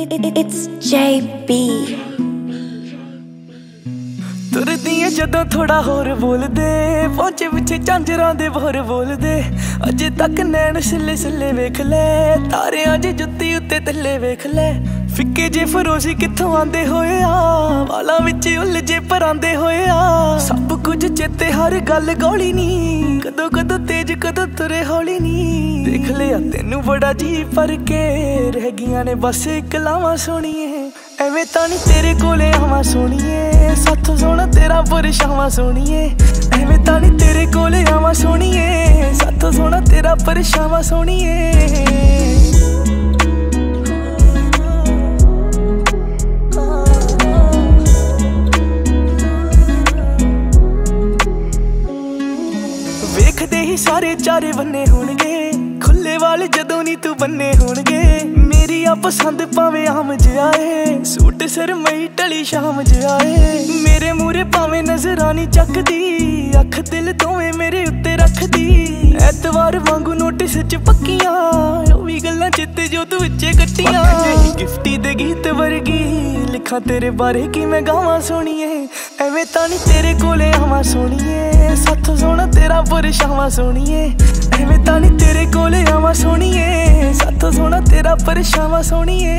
It's JB। तुरदी जदों थोड़ा होर बोल दे, पहुंचे पिछे झांजरां दे बोर बोल दे। अजे तक नैन सिले सिले वेख ले, तारे अजे जुत्ती उत्ते थल्ले वेख ले। फिक्के जे फरोजी कित्थों आंदे होए आ, वालां विच उलझे परांदे होए आ। सब कुछ चेते हर गल गौली नी, कदों कदों तेज कदों तुरे हौली नी। देख लिया तेनू बड़ा जी पर के, रह गियां ने बस इक लावां सोहणीए। एवें तां नी तेरे कोले आवां सोहणीए, साथों सोहना तेरा परछावां सोहणीए। एवें तां नी तेरे कोले आवां सोहणीए, साथों सोहना तेरा परछावां सोहणीए। वेखदे ही सारे चारे बन्ने होणगे, खुले वाल जदों नी तू बन्ने होणगे। मेरी आ पसंद भावें आम जिहाए, सूट सरमई टली शाम जिहाए। मेरे मूरे भावें नजरां नी चकदी, अख दिल दोवें मेरे उत्ते रखदी। ऐतवार वांगू नोटिस च पक्कियां, ओह वी गल्लां चित्ते जो तू विच्चे कट्टियां। गिफ्टी दे गीत वर्गी लिखां तेरे बारे कि मैं गावां सोहणीए। एवें तां नी तेरे कोले आवां सोहणीए, साथों सोहना तेरा परछावां सोहणीए। एवें तां नी तेरे कोले आवां सोहणीए, साथों सोहना तेरा परछावां सोहणीए।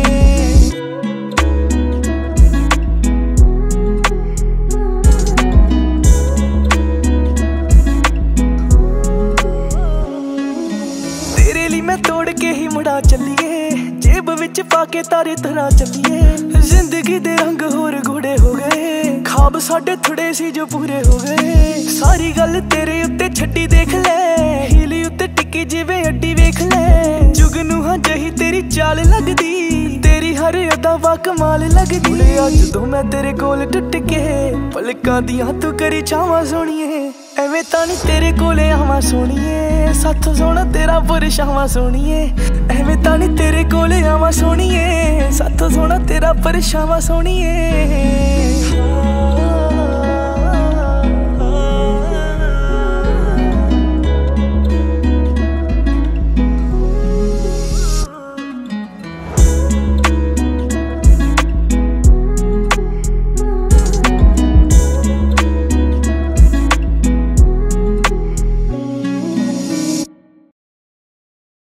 तेरे लिए मैं तोड़ के ही मुड़ा चलिए, जेब विच पाके तारे तरह चलिए। जिंदगी दे रंग होर घोड़े हो गए, खाब साडे थोड़े सी जो पूरे हो गए। सारी गल तेरे उत्ते छड्डी देख ले, हीली उत्ते टिकी जिवें अड्डी वेख ले। जुगनू हाँ जही तेरी चाल लगदी, तेरी हर अदा वा कमाल लगदी। अज तो मैं तेरे कोल टुट के, पलकां दियां तू करी छावां सोहणीए। एवें तां नी तेरे कोले आवां सोहणीए, साथों सोहना तेरा परछावां सोहणीए। एवें तां नी तेरे कोले आवां सोहणीए, साथों सोहना तेरा परछावां सोहणीए।